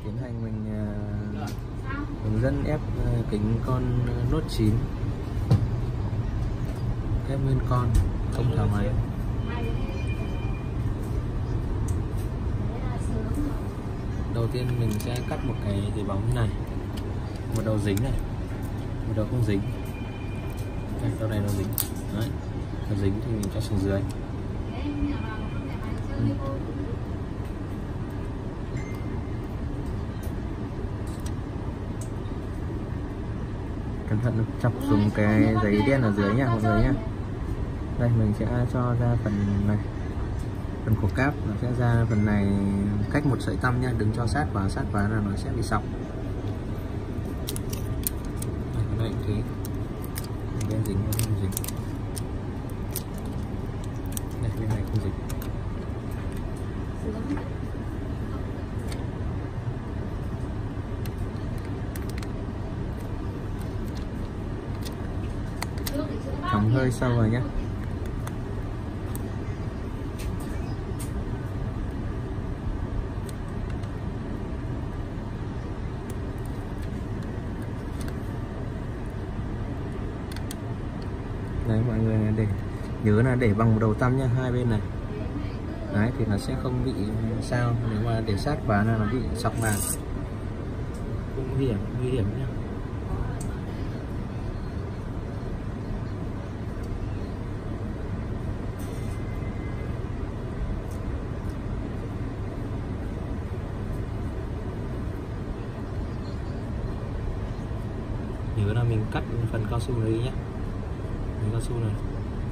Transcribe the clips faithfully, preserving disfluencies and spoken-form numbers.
tiến hành mình uh, hướng dẫn ép uh, kính con Note chín, ép nguyên con không tháo máy. Đầu tiên mình sẽ cắt một cái giấy bóng như này, một đầu dính này, một đầu không dính. Đây, đầu này nó dính. Đấy, đầu dính thì mình cho xuống dưới. Ừ. Cẩn thận chọc xuống cái giấy đen ở dưới nha mọi người nhé. Đây mình sẽ cho ra phần này, phần cổ cáp nó sẽ ra phần này cách một sợi tăm nha, đừng cho sát vào, sát vào là nó sẽ bị sọc. Đây, cái này cũng thế, bên dính không dính. Đây bên này không dính. Cắm hơi sâu rồi nhé. Đấy mọi người để nhớ là để bằng đầu tăm nha, hai bên này. Đấy thì nó sẽ không bị sao, nếu mà để sát quá là nó bị sọc màng, cũng nguy hiểm, nguy hiểm nhé. Nhớ là mình cắt phần cao su đấy nhé, phần cao su này.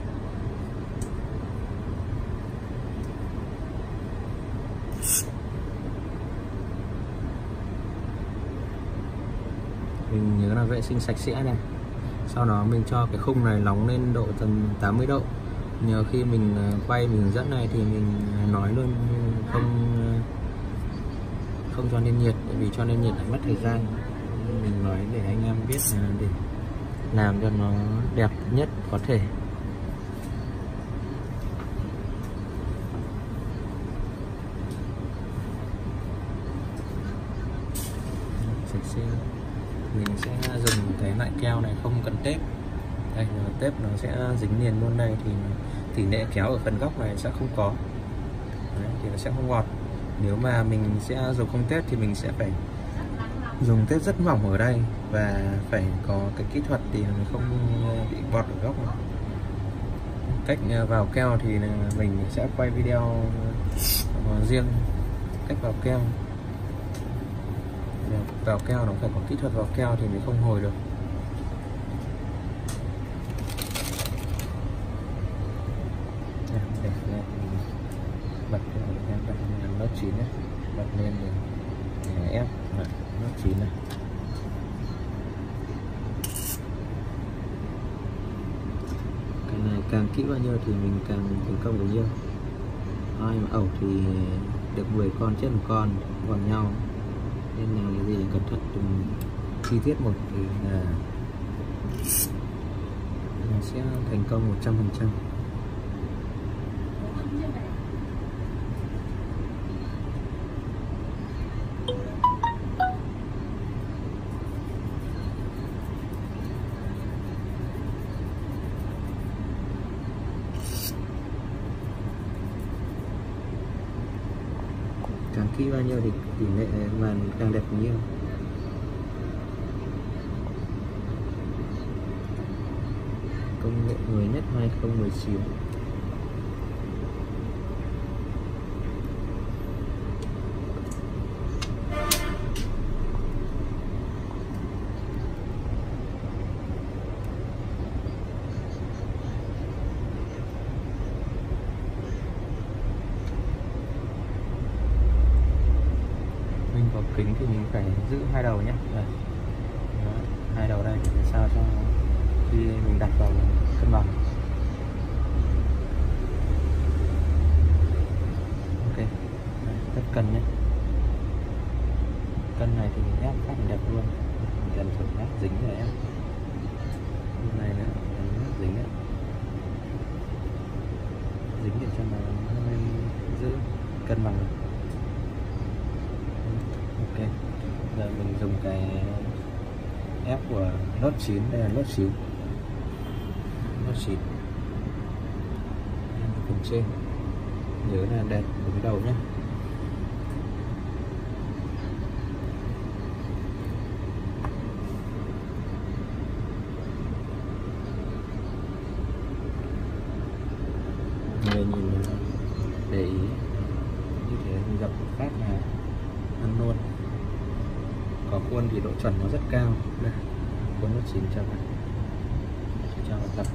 Mình nhớ là vệ sinh sạch sẽ này. Sau đó mình cho cái khung này nóng lên độ tầm tám mươi độ. Nhờ khi mình quay mình hướng dẫn này thì mình nói luôn không không cho nên nhiệt, bởi vì cho nên nhiệt lại mất thời gian. Mình nói để anh em biết là để làm cho nó đẹp nhất có thể. Sạch sẽ. Mình sẽ dùng cái loại keo này không cần tép. Đây là tép nó sẽ dính liền luôn này thì tỷ lệ kéo ở phần góc này sẽ không có. Đấy, thì nó sẽ không ngọt. Nếu mà mình sẽ dùng không tép thì mình sẽ phải dùng tép rất mỏng ở đây và phải có cái kỹ thuật thì mình không bị bọt ở góc này. Cách vào keo thì mình sẽ quay video riêng cách vào keo. Vào keo nó phải có kỹ thuật vào keo thì mình không hồi được. Để bật bật Note chín nhé, bật lên để, để ép Note chín này. Cái này càng kỹ bao nhiêu thì mình càng thành công bấy nhiêu. Ai mà ẩu thì được mười con chết một con vào nhau, nên là cái gì cẩn thận từng chi tiết một thì là mình sẽ thành công một trăm phần trăm. Càng kỹ bao nhiêu thì tỷ lệ màn càng đẹp bao nhiêu. Công nghệ mới nhất hai không một chín. Vào kính thì mình phải giữ hai đầu nhé. Đây. Đó, hai đầu đây để sao cho khi mình đặt vào cân bằng. Ok, đây, tất cân nhé. Cân này thì mình ép phát đẹp luôn, gần chuẩn ép dính rồi em. Bên này nữa, dính đấy, dính để cho nó hơi giữ cân bằng. Ok. mình dùng cái ép của Note chín, đây là Note chín. Note chín. Phần trên nhớ là đẹp một cái đầu nhé. Người nhìn để ý như thế mình gặp một phát là ăn luôn. Có khuôn thì độ chuẩn nó rất cao. Đây, khuôn Note chín cho bạn cho bạn tập.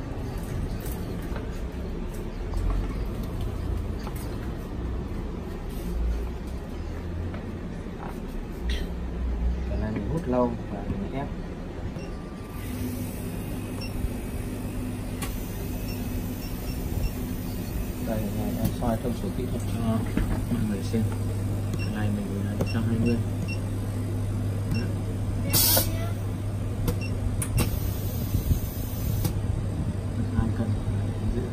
Cái này mình hút lâu và mình ép. Đây là em soi thông số kỹ thuật cho mọi người xem. Cái này mình là một trăm hai mươi. hai cân rưỡi.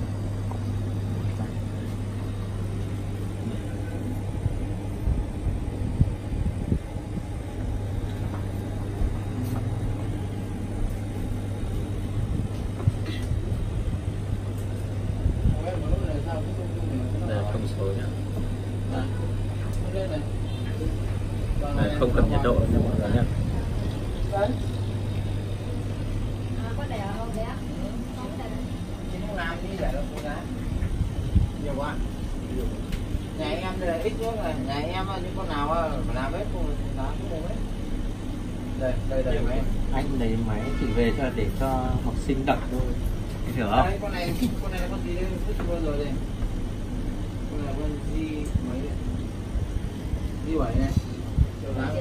Đây là thông số nhé. Đây, không cần nhiệt độ nha mọi người nhé. Nhiều quá. Nhà em đây là ít nước này, nhà em những con nào phải làm hết không đá không hết. Đây, đây đây máy. Anh lấy máy chỉ về cho để cho học sinh đọc thôi. Anh hiểu không? Đây, con này con này con gì đây vứt vừa rồi đây. Con này con gì mấy đây? Đi bảy này. Đâu đó.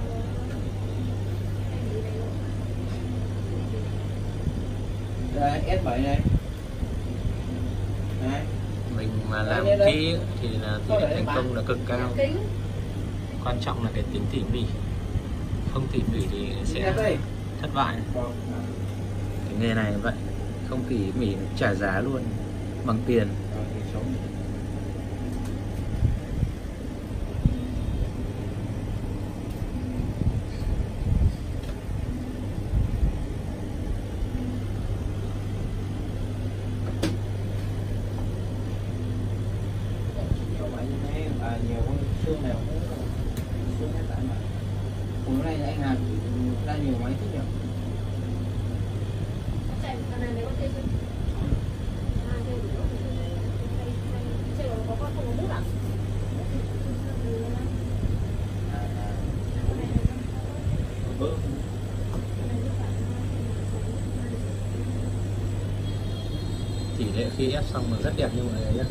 Đây S bảy này. Đây. Mình mà làm đây, đây, kỹ thì là tỷ lệ thành công là cực cao. Quan trọng là cái tính tỉ mỉ. Không tỉ mỉ thì sẽ thất bại. Cái nghề này vậy, không tỉ mỉ trả giá luôn bằng tiền. Nhiều con xương này cũng xương hết tại mà hôm nay anh làm ra nhiều máy thích nhỉ. Tỷ lệ khi ép xong là rất đẹp như mọi người nhé.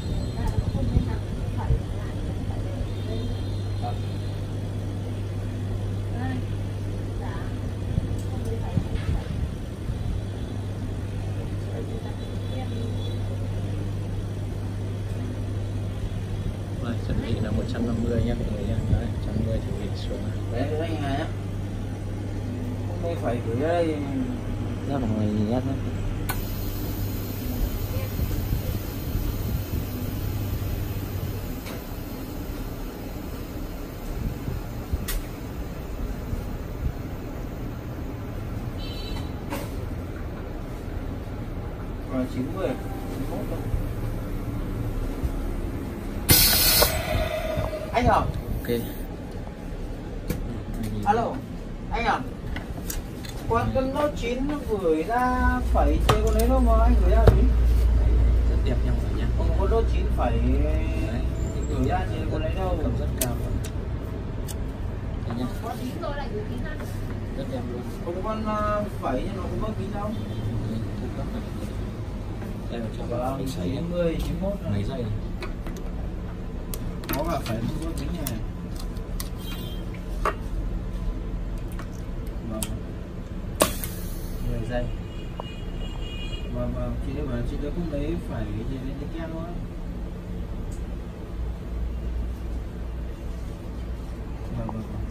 Rồi, chuẩn bị là một trăm năm mươi nhé mọi người nhé. Đấy, một trăm năm mươi chuẩn bị xuống. Đấy, anh Hà nhá. Hôm nay phải gửi ở đây. Ra mọi người nhìn nhé. Rồi chín mươi, chín mươi mốt thôi. Anh hả? Ok. Alo, anh à? Con con Note chín nó gửi ra phẩy chơi con đấy đâu mà anh gửi ra gì? Rất đẹp nha mọi người nhé. Không có Note chín phẩy gửi ra chơi con đấy đâu. Tầm rất cao luôn. Đây nhá. Rất đẹp luôn. Không con phẩy nhưng nó không có kính đâu. Đây là cho bạn mình sấy chín mươi, chín mươi mốt mấy giây này. Có cả phải không có kính này. Vâng. mười giây. Vâng vâng, chị đấy bảo chị đấy cũng lấy phải gì lên cái kem thôi. Vâng vâng vâng.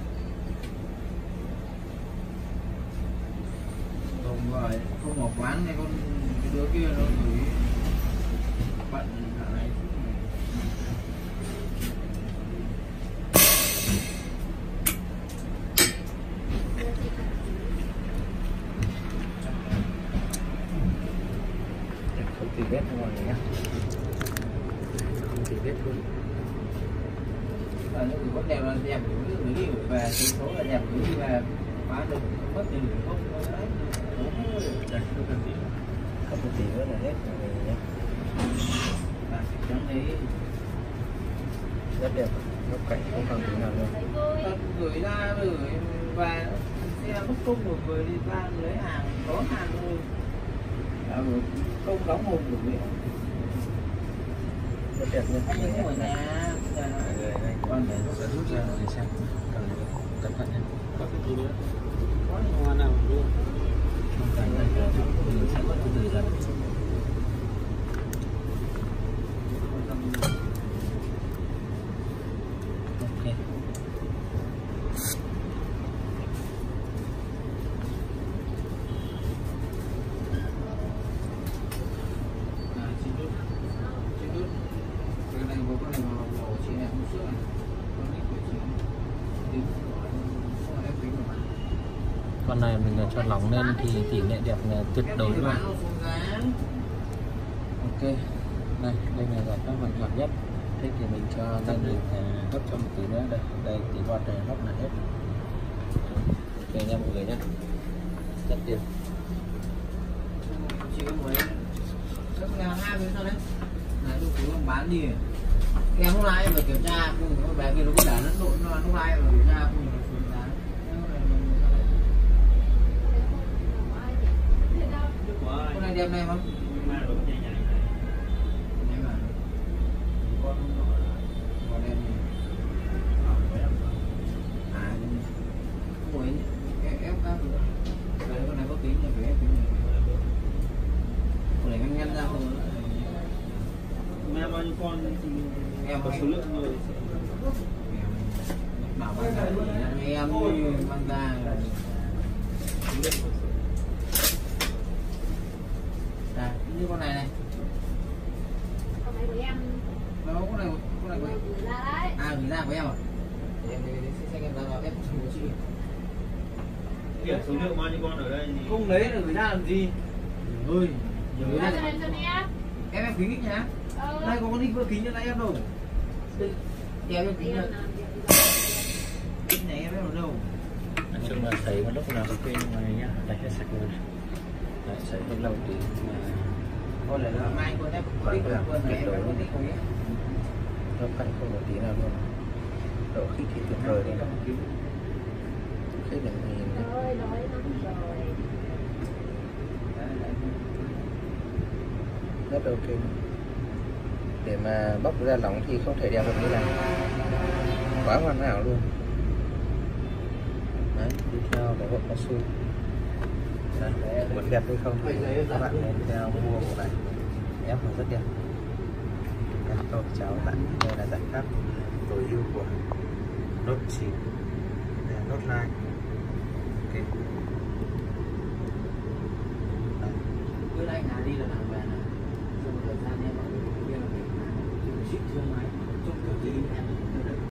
Không gọi, không ở quán này con cái đứa kia nó gửi bận lại. thì vẫn đều là đẹp gửi gửi đi gửi về, số là đẹp gửi đi về, bán được mất thì gửi không đấy. Đây, không cần gì, không cần gì nữa là hết rồi nhé. Trắng đấy Rất đẹp, góc cạnh không còn tí nào nữa. gửi ra gửi về xe mất công một người đi ra lấy hàng có hàng thôi, à, công đóng hồn được vậy. Rất đẹp nha. Anh những ở nhà còn để sẽ rút ra để xem, cần cẩn thận nha. Có cái gì nữa? Có hoa nào luôn? Không phải là mình sẽ bắt từ dần. Ok. Con này mình cho lỏng lên thì tỷ lệ đẹp là tuyệt đối luôn. Ok, đây đây là giải pháp hoàn toàn nhất. Thế thì mình cho lên được gấp cho một tí nữa đây, đây tí bọt này lắp là hết. Ok nha mọi người nhé, rất đẹp. Các nhà hai bên sao đấy? Này lúc chú bán đi. Em lúc nãy mà kiểm tra cùng bé kia nó có để lẫn lộn, nó lúc nãy mà kiểm tra cùng nó xuống giá. Con này đẹp này không? Mà đúng nhảy nhảy này. Nhảy mà. Con con em này. À, ủa em ép ra rồi. Đấy con này có tính là phải ép tính này. Con này ngăn ngăn ra không? Mẹ bao nhiêu con thì em có số lượng người bảo bán ra thì em mang ra là à, như con này này, con này của em, đâu con này con này của em gửi ra đấy. À gửi ra của em à? Em đi xin em ra vào ép của chị. Điểm số lượng bao nhiêu con ở đây thì Không lấy là gửi ra làm gì? Ơi, nhiều Gửi gửi ra ra cho em cho em. em em kính ít nhá. Ừ. Đây có con đi vừa kính như nãy em đâu. Em em kính Em này, làm việc kính này em em ở đâu? Nói chung là sấy một lúc nào ok nhưng mà nhá, đây là sạch luôn. Đấy, sấy hơi lâu tí mà Con này là mai con em có đi con này em có đi không nhé? góc cạnh không có tí nào luôn. Độ khít thì tuyệt vời đấy. Khít này mình nhìn nhé. ơi, nói lắm rồi. Rất ok. Để mà bóc ra lỏng thì không thể đeo được như này, quá hoàn hảo luôn. Đấy, đi theo cái hộp cao su. Đấy, muốn đẹp hay không thì các bạn nên theo mua bộ này, ép nó rất đẹp. Các tôi cháu bạn, đây là giải pháp tối ưu của Note chín, Note chín.